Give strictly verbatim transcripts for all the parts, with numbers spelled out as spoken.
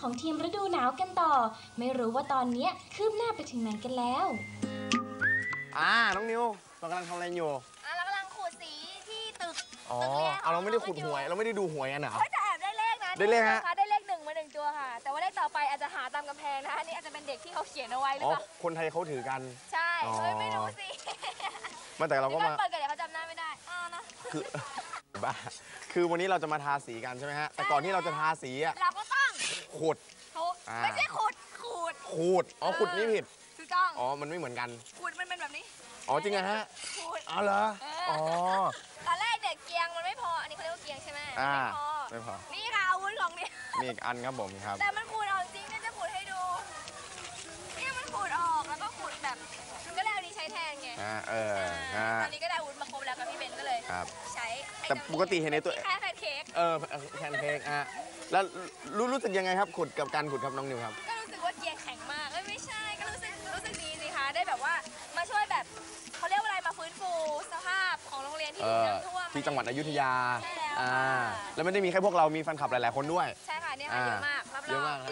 ของทีมฤดูหนาวกันต่อไม่รู้ว่าตอนนี้คืบหน้าไปถึงไหนกันแล้วอ่าน้องนิวเรากำลังทำอะไรอยู่อ่าเรากำลังขูดสีที่ตึกอ๋อเอาเราไม่ได้ขูดหวยเราไม่ได้ดูหวยกันเหรอจะแอบได้เลขนะได้เลขฮะได้เลขหนึ่งมาหนึ่งตัวค่ะแต่ว่าเลขต่อไปอาจจะหาตามกำแพงนะคะนี่อาจจะเป็นเด็กที่เขาเขียนเอาไว้หรือเปล่าคนไทยเขาถือกันใช่ไม่รู้สิมาแต่เราก็มาเปิดกันเดี๋ยวเขาจำหน้าไม่ได้อ่านะคือบ้าคือวันนี้เราจะมาทาสีกันใช่ไหมฮะแต่ก่อนที่เราจะทาสีอ่ะเราก็ต้องขุดไม่ใช่ขุดขูดขูดอ๋อขุดนี่ผิดถูกต้องอ๋อมันไม่เหมือนกันขูดมันเป็นแบบนี้อ๋อจริงเหรอฮะขูดอ๋อเหรออ๋อตอนแรกเด็กเกียงมันไม่พออันนี้เขาเรียกว่าเกียงใช่ไหมไม่พอไม่พอนี่ค่ะอาวุธของนี่มีอีกอันครับผมครับแต่มันขูดออกจริงเนี่ยจะขูดให้ดูเนี่ยมันขูดออกแล้วก็ขูดแบบมันก็เลยเอานี้ใช้แทนไงอ่าเออตอนนี้ก็ได้อาวุธมาครบแล้วกับพี่เบนก็เลยใช้แต่ปกติเห็นในตัวแค่แพนเค้กเออแพนเค้กอ่ะแล้วรู้รู้สึกยังไงครับขุดกับการขุดครับน้องนิวครับก็รู้สึกว่าเกียงแข็งมากเอ้ยไม่ใช่ก็รู้สึกรู้สึกดีสิคะได้แบบว่ามาช่วยแบบเขาเรียกว่าอะไรมาฟื้นฟูสภาพของโรงเรียนที่ถูกน้ำท่วมที่จังหวัดอยุธยาใช่แล้วอ่าแล้วไม่ได้มีแค่พวกเรามีแฟนคลับหลายๆคนด้วยใช่ค่ะเนี่ยค่ะเยอะมากรับรองเยอะมาก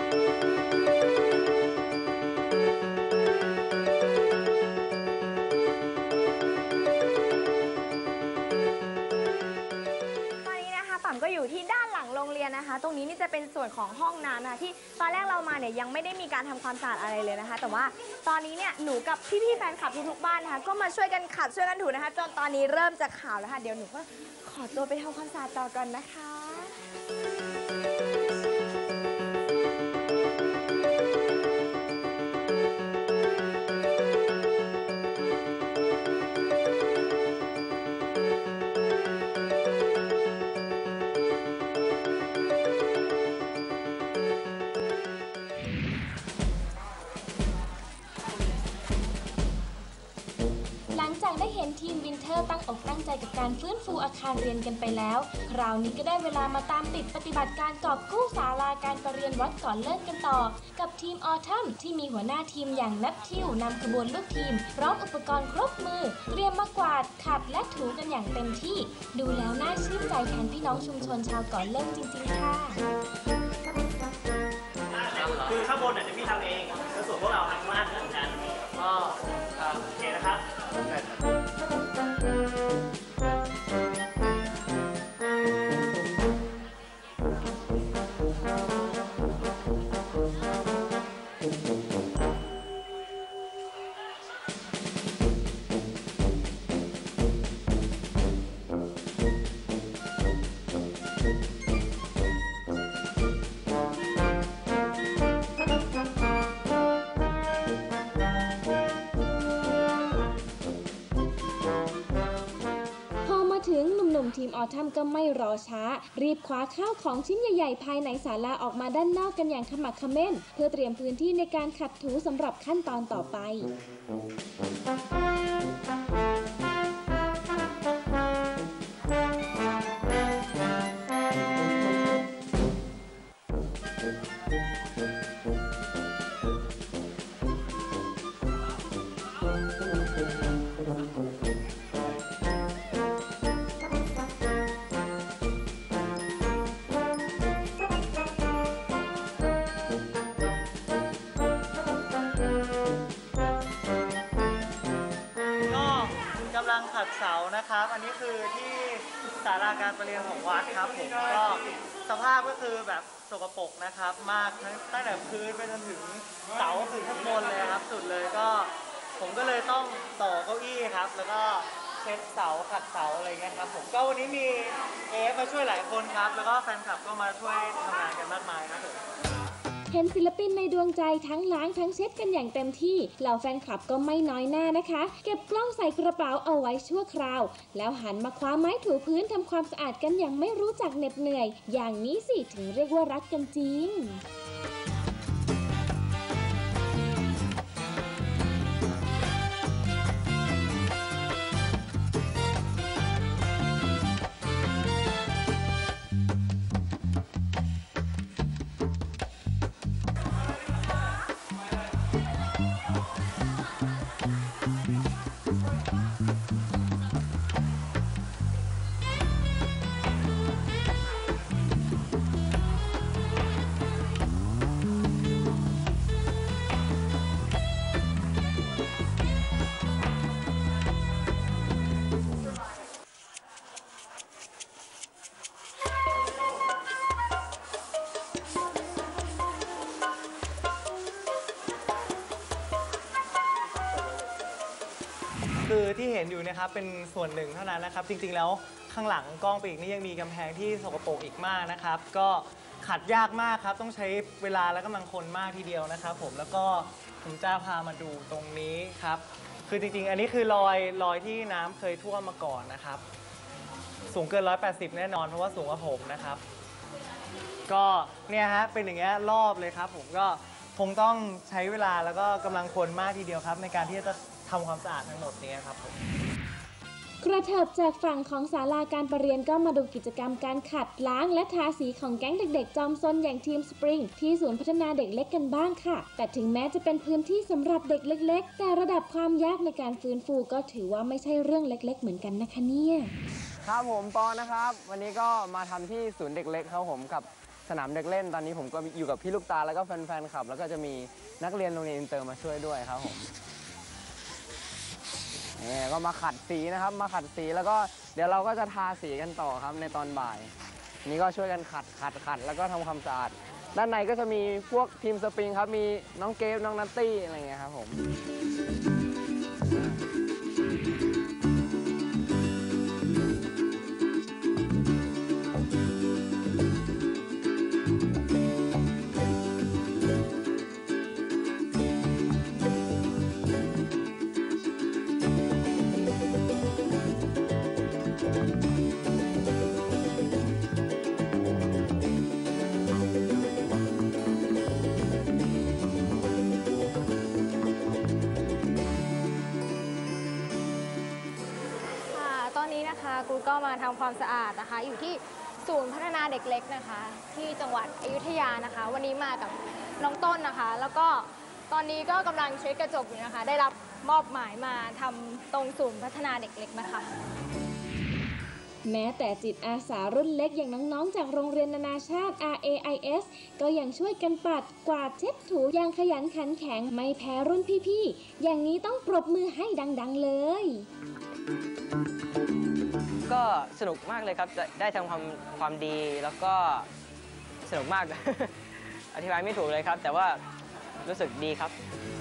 ก็อยู่ที่ด้านหลังโรงเรียนนะคะตรงนี้นี่จะเป็นส่วนของห้องน้ำนะคะที่ตอนแรกเรามาเนี่ยยังไม่ได้มีการทำความสะอาดอะไรเลยนะคะแต่ว่าตอนนี้เนี่ยหนูกับพี่ๆแฟนคลับทุกๆบ้านนะคะก็มาช่วยกันขัดช่วยกันถูนะคะจนตอนนี้เริ่มจะขาวแล้วค่ะเดี๋ยวหนูก็ขอตัวไปทำความสะอาดต่อก่อนนะคะได้เห็นทีมวินเทอร์ตั้งอกตั้งใจกับการฟื้นฟูอาคารเรียนกันไปแล้วคราวนี้ก็ได้เวลามาตามติดปฏิบัติการกอบกู้ศาลาการประเรียนวัดก่อนเลิกกันต่อกับทีมออทัมที่มีหัวหน้าทีมอย่างนัททิวนำขบวนลูกทีมพร้อมอุปกรณ์ครบมือเตรียมมากวาดขัดและถูกันอย่างเต็มที่ดูแล้วน่าชื่นใจแทนพี่น้องชุมชนชาวก่อนเลิกจริงๆค่ะคือข้างบนเนี่ยจะพี่ทำเองแล้วส่วนพวกเราทำข้างล่างเหมือนกันก็โอเคนะครับทีมออทัมก็ไม่รอช้ารีบคว้าข้าวของชิ้นใหญ่ๆภายในศาลาออกมาด้านนอกกันอย่างขมักเขม้นเพื่อเตรียมพื้นที่ในการขัดถูสำหรับขั้นตอนต่อไปขัดเสานะครับอันนี้คือที่ศาลาการประเรียนของวัดครับผมก็สภาพก็คือแบบสกปรกนะครับมากทั้งตั้งแต่พื้นไปจนถึงเสาถึงข้างบนเลยครับสุดเลยก็ผมก็เลยต้องต่อเก้าอี้ครับแล้วก็เช็ดเสาขัดเสาอะไรเงี้ยครับผมก็วันนี้มีเอฟมาช่วยหลายคนครับแล้วก็แฟนคลับก็มาช่วยทำงานกันมากมายนะผมเห็นศิลปินในดวงใจทั้งล้างทั้งเช็ดกันอย่างเต็มที่เหล่าแฟนคลับก็ไม่น้อยหน้านะคะเก็บกล้องใส่กระเป๋าเอาไว้ชั่วคราวแล้วหันมาคว้าไม้ถูพื้นทำความสะอาดกันอย่างไม่รู้จักเหน็ดเหนื่อยอย่างนี้สิถึงเรียกว่ารักกันจริงคือที่เห็นอยู่นะครับเป็นส่วนหนึ่งเท่านั้นนะครับจริงๆแล้วข้างหลังกล้องปีกนี่ยังมีกำแพงที่สกปรกอีกมากนะครับก็ขัดยากมากครับต้องใช้เวลาและกำลังคนมากทีเดียวนะครับผมแล้วก็ผมจะพามาดูตรงนี้ครับคือจริงๆอันนี้คือรอยรอยที่น้ำเคยท่วมมาก่อนนะครับสูงเกินหนึ่งร้อยแปดสิบแน่นอนเพราะว่าสูงกว่าผมนะครับก็เนี่ยฮะเป็นอย่างเงี้ยรอบเลยครับผมก็คงต้องใช้เวลาแล้วก็กำลังคนมากทีเดียวครับในการที่จะทำความสะอาดทั้งหมดนี้ครับผมกระเถิบจากฝั่งของศาลาการประเรียนก็มาดูกิจกรรมการขัดล้างและทาสีของแก๊งเด็กๆจอมซนอย่างทีมสปริงที่ศูนย์พัฒนาเด็กเล็กกันบ้างค่ะ แต่ถึงแม้จะเป็นพื้นที่สำหรับเด็กเล็กๆแต่ระดับความยากในการฟื้นฟูก็ถือว่าไม่ใช่เรื่องเล็กๆเหมือนกันนะคะเนี่ยครับผมปอนะครับวันนี้ก็มาทำที่ศูนย์เด็กเล็กครับผมกับสนามเด็กเล่นตอนนี้ผมก็อยู่กับพี่ลูกตาแล้วก็แฟนๆคลับแล้วก็จะมีนักเรียนโรงเรียนอินเตอร์มาช่วยด้วยครับผมนี่ก็มาขัดสีนะครับมาขัดสีแล้วก็เดี๋ยวเราก็จะทาสีกันต่อครับในตอนบ่ายนี่ก็ช่วยกันขัดขัดขัดแล้วก็ทำความสะอาดด้านในก็จะมีพวกทีมสปริงครับมีน้องเกฟน้องนัตตี้อะไรเงี้ยครับผมครูก็มาทำความสะอาดนะคะอยู่ที่ศูนย์พัฒนาเด็กเล็กนะคะที่จังหวัดอยุธยานะคะวันนี้มากับน้องต้นนะคะแล้วก็ตอนนี้ก็กำลังเช็ดกระจกอยู่นะคะได้รับมอบหมายมาทำตรงศูนย์พัฒนาเด็กเล็กนะคะแม้แต่จิตอาสารุ่นเล็กอย่างน้องๆจากโรงเรียนนานาชาติ อาร์ เอ ไอ เอส ก็ยังช่วยกันปัดกวาดเช็ดถูอย่างขยันขันแข็งไม่แพ้รุ่นพี่ๆอย่างนี้ต้องปรบมือให้ดังๆเลยก็สนุกมากเลยครับได้ทำความความดีแล้วก็สนุกมาก อธิบายไม่ถูกเลยครับแต่ว่ารู้สึกดีครับ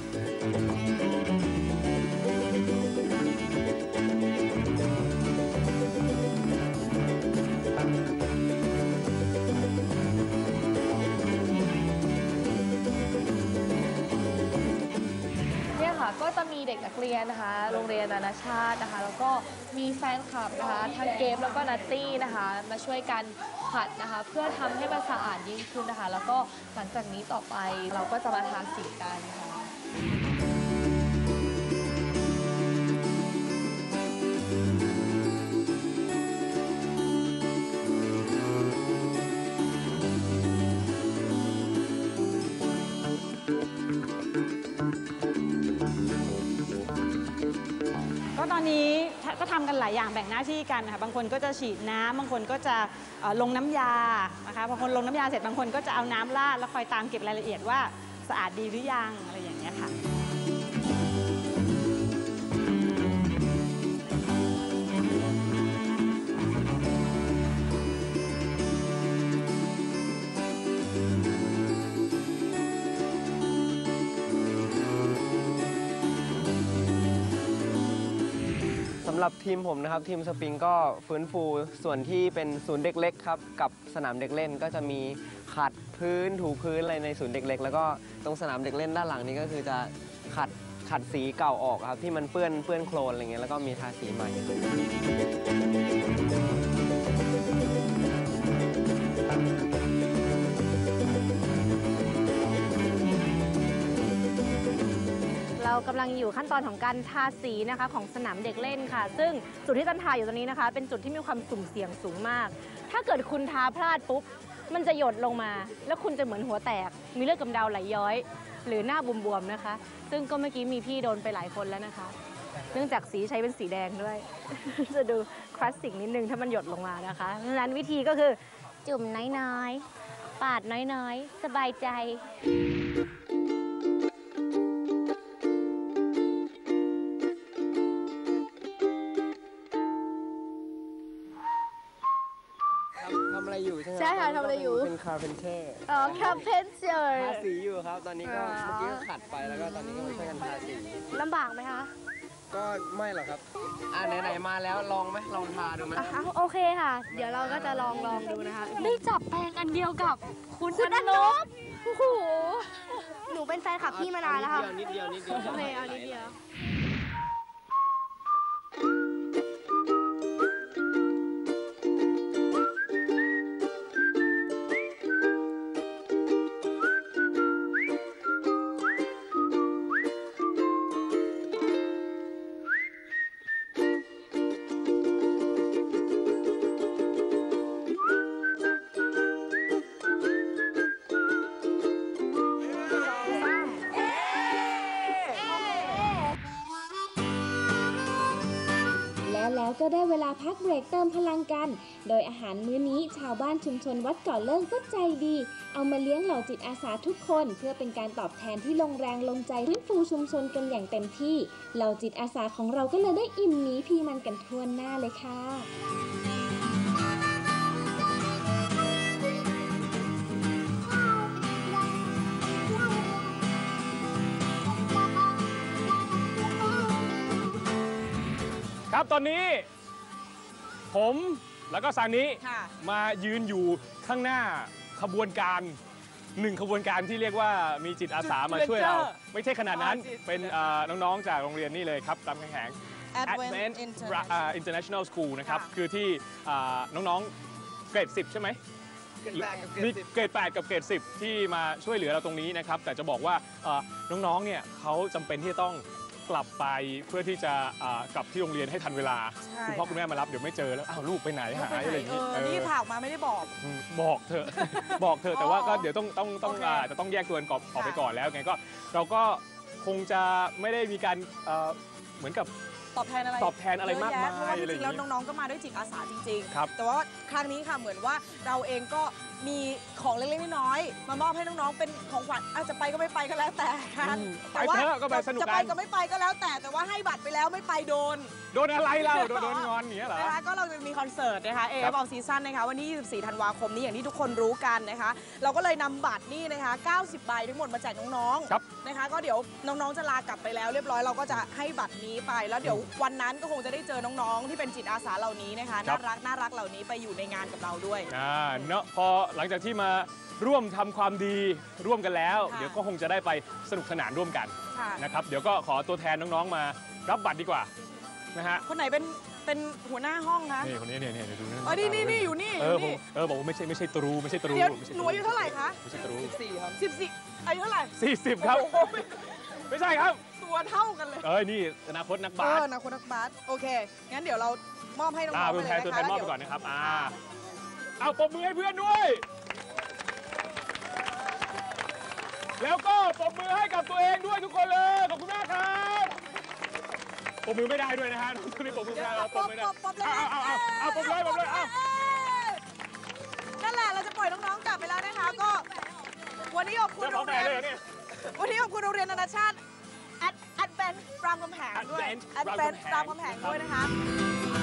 ก็จะมีเด็กนักเรียนนะคะโรงเรียนนานาชาตินะคะแล้วก็มีแฟนคลับนะคะทั้งเกมแล้วก็นัตตี้นะคะมาช่วยกันขัดนะคะเพื่อทำให้มันสะอาดยิ่งขึ้นนะคะแล้วก็หลังจากนี้ต่อไปเราก็จะมาทาสีกันค่ะตอนนี้ก็ทำกันหลายอย่างแบ่งหน้าที่กันนะคะบางคนก็จะฉีดน้ำบางคนก็จะลงน้ำยานะคะบางคนลงน้ำยาเสร็จบางคนก็จะเอาน้ำราดแล้วคอยตามเก็บรายละเอียดว่าสะอาดดีหรือยังอะไรอย่างเงี้ยค่ะสำหรับทีมผมนะครับทีมสปริงก็ฟื้นฟูส่วนที่เป็นศูนย์เด็กเล็กครับกับสนามเด็กเล่นก็จะมีขัดพื้นถูพื้นอะไรในศูนย์เด็กเล็กแล้วก็ตรงสนามเด็กเล่นด้านหลังนี้ก็คือจะขัดขัดสีเก่าออกครับที่มันเปื้อนเปื้อนโคลนอะไรเงี้ยแล้วก็มีทาสีใหม่เรากำลังอยู่ขั้นตอนของการทาสีนะคะของสนามเด็กเล่นค่ะซึ่งจุดที่ตันทาอยู่ตรงนี้นะคะเป็นจุดที่มีความสุ่มเสี่ยงสูงมากถ้าเกิดคุณทาพลาดปุ๊บมันจะหยดลงมาแล้วคุณจะเหมือนหัวแตกมีเลือดกำเดาไหลย้อยหรือหน้าบวมๆนะคะซึ่งก็เมื่อกี้มีพี่โดนไปหลายคนแล้วนะคะเนื่องจากสีใช้เป็นสีแดงด้วย จะดูคลาสสิกนิดนึงถ้ามันหยดลงมานะคะเพราะฉะนั้นวิธีก็คือจุ่มน้อยๆปาดน้อยๆสบายใจทำอะไรอยู่ใช่ไหมใช่ค่ะทำอะไรอยู่เป็นคาร์เพนเตอร์อ๋อคาร์เพนเตอร์ทาสีอยู่ครับตอนนี้ก็เมื่อกี้ก็ขัดไปแล้วก็ตอนนี้ก็มาช่วยกันทาสีลำบากไหมคะก็ไม่หรอกครับอ่าไหนๆมาแล้วลองไหมลองทาดูไหมอ่ะโอเคค่ะ เดี๋ยวเราก็จะลองลองดูนะคะได้จับแปรงอันเดียวกับคุณคุณออนนนบบโอ้โหหนูเป็นแฟนคลับพี่มานานแล้วค่ะนิดเดียวนิดเดียวนิดโอเคเดียวเอานิดเดียวและแล้วก็ได้เวลาพักเบรกเติมพลังกัน โดยอาหารมื้อนี้ชาวบ้านชุมชนวัดเก่อเลิ่งก็ใจดี เอามาเลี้ยงเหล่าจิตอาสาทุกคน เพื่อเป็นการตอบแทนที่ลงแรงลงใจฟื้นฟูชุมชนกันอย่างเต็มที่ เหล่าจิตอาสาของเราก็เลยได้อิ่มหมีพีมันกันทั่วหน้าเลยค่ะครับตอนนี้ผมแล้วก็ซานิค่ะมายืนอยู่ข้างหน้าขบวนการหนึ่งขบวนการที่เรียกว่ามีจิตอาสามาช่วยเรา ไม่ใช่ขนาดนั้นอ๋อจิตเป็นเอ่อน้องๆจากโรงเรียนนี่เลยครับรามคำแหง Advent Advent International Ra- อ่า International School นะครับค่ะคือที่อ่าน้องๆเกรดสิบใช่ไหม มีเกรดแปดกับเกรดสิบที่มาช่วยเหลือเราตรงนี้นะครับ แต่จะบอกว่าเอ่อน้องๆเนี่ยเขาจำเป็นที่จะต้องกลับไปเพื่อที่จะอ่ากลับที่โรงเรียนให้ทันเวลาใช่คุณพ่อคุณแม่มารับเดี๋ยวไม่เจอแล้วอ้าวลูกไปไหนหายอะไรอย่างเอนี้อเออนี่ผ่ากมาไม่ได้บอกอืมบอกเถอะ บอกเถอะแต่ว่าก็เดี๋ยวต้องต้องต้องโอเคอ่าจะต้องแยกตัวกันออกออกไปค่ะก่อนแล้วไงก็เราก็คงจะไม่ได้มีการเอ่อเหมือนกับตอบแทนอะไรตอบแทนอะไรมากมายเยอะแยะเพราะว่าจอะไรอริย่าง งๆแล้วนี้น้องๆก็มาด้วยจิตอาสาจริงครับๆ แต่ว่าครั้งนี้ค่ะเหมือนว่าเราเองก็มีของเล็กๆน้อยๆมามอบให้น้องๆเป็นของขวัญอาจจะไปก็ไม่ไปก็แล้วแต่กันอืมแต่ว่าไปเถอะก็ไปสนุกกันจะไปก็ไม่ไปก็แล้วแต่แต่ว่าให้บัตรไปแล้วไม่ไปโดนโดนอะไรเราโดนโดนงอนอย่างเงี้ยเหรอนะคะก็เราจะมีคอนเสิร์ตนะคะ เอครัฟบออฟซีซั่นนะคะวันที่ ยี่สิบสี่ ธันวาคมนี้อย่างที่ทุกคนรู้กันนะคะ เราก็เลยนำบัตรนี่นะคะ เก้าสิบ ใบทั้งหมดมาแจกน้องครับๆนะคะ ก็เดี๋ยวน้องๆจะลากลับไปแล้วเรียบร้อยเราก็จะให้บัตรนี้ไป แล้วเดี๋ยววันนั้นก็คงจะได้เจอน้องๆ ที่เป็นจิตอาสาเหล่านี้นะคะครัน่าบรักน่ารักเหล่านี้ไปอยู่ในงานกับเราด้วยอ่าเนาะพอหลังจากที่มาร่วมทำความดีร่วมกันแล้วค่ะเดี๋ยวก็คงจะได้ไปสนุกสนานร่วมกันค่ะนะครับเดี๋ยวก็ขอตัวแทนน้องๆมารับบัตรดีกว่านะฮะคนไหนเป็นเป็นหัวหน้าห้องคะนี่คนนี้เนี่ยเนี่ยเดี๋ยวดูะอ๋อนี่นี่นี่อยู่นี่เอออยู่ผมนี่เออบอกว่าไม่ใช่ไม่ใช่ตรูไม่ใช่ตรูเดี๋ยวไม่ใช่หนูอายุเท่าไหร่คะไม่ใช่ตรูสิบสี่ครับสิบสี่อายุเท่าไหร่สี่สิบครับโอ้โหไม่ใช่ครับตัวเท่ากันเลยเอ้ยนี่อนาคตนักบาเอสอนะคุณนักบาสโอเค งั้นเดี๋ยวเรามอบให้น้องๆอ่าไปตัวเลแทยนนะคะตัวแทนมอบไปแล้วก่อนเดี๋ยวนะครับอ่าเอาปรบมือให้เพื่อนด้วย แล้วก็ปรบมือให้กับตัวเองด้วยทุกคนเลยขอบคุณมากครับปรบมือไม่ได้ด้วยนะฮะทุกนี้ปรบมือไม่ได้เอาปรบมือไม่ได้ปรบเลยเอาเอาเอาเอาปรบเลยปรบเลยเอานั่นแหละเราจะปล่อยน้องๆกลับไปแล้วนะคะ ก็ วันนี้ขอบคุณเจ้าขโรองงแบรเรีนยด์นเลยเหรอเนี่ยวันนี้ขอบคุณโรงเรียนนานาชาติแอดแอดแบนรามคำแหงด้วย Advent แอดแบนรามคำแหงรามคำแหงด้วยนะคะ